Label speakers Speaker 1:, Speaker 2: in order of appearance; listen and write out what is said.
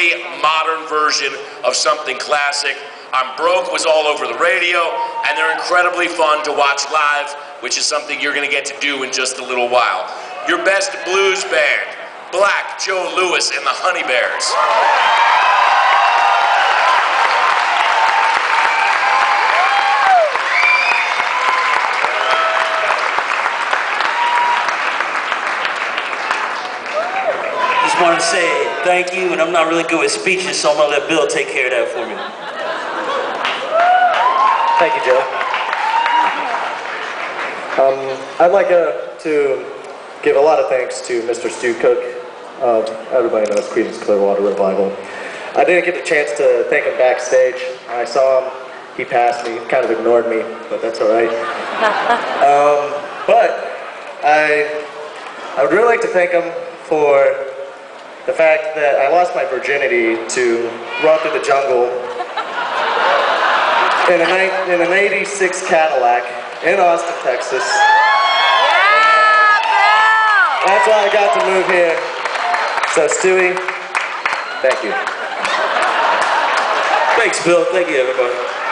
Speaker 1: really modern version of something classic. I'm Broke was all over the radio, and they're incredibly fun to watch live, which is something you're going to get to do in just a little while. Your best blues band, Black Joe Lewis and the Honey Bears.
Speaker 2: Just want to say thank you, and I'm not really good with speeches, so I'm going to let Bill take care of that for me.
Speaker 3: Thank you, Joe. I'd like to give a lot of thanks to Mr. Stu Cook. Everybody knows Creedence Clearwater Revival. I didn't get the chance to thank him backstage. I saw him, he passed me, kind of ignored me, but that's all right. But I would really like to thank him for the fact that I lost my virginity to Run Through the Jungle in an 86 Cadillac in Austin, Texas. And that's why I got to move here. So Stewie, thank you.
Speaker 2: Thanks, Bill. Thank you, everybody.